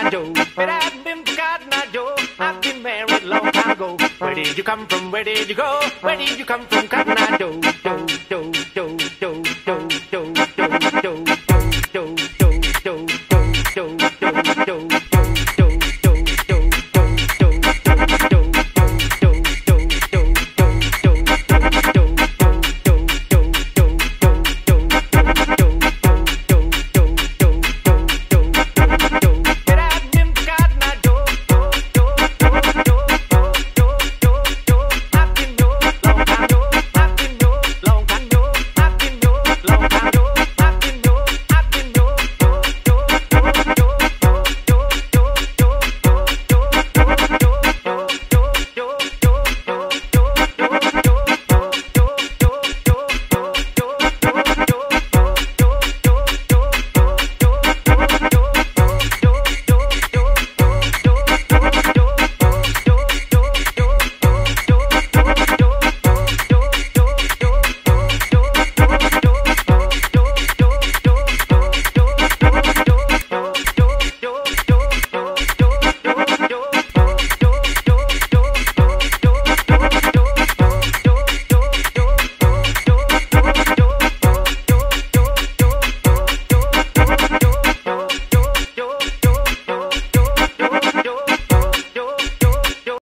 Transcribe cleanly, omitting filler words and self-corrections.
Joe. But I hadn't been forgotten, now, Joe. I've been married long time ago. Where did you come from? Where did you go? Where did you come from, Cotton Eye Joe? Joe, Joe, Joe, Joe, Joe, Joe, Joe, Joe, Joe, Joe, Joe, Joe, Joe, Joe, Joe, Joe.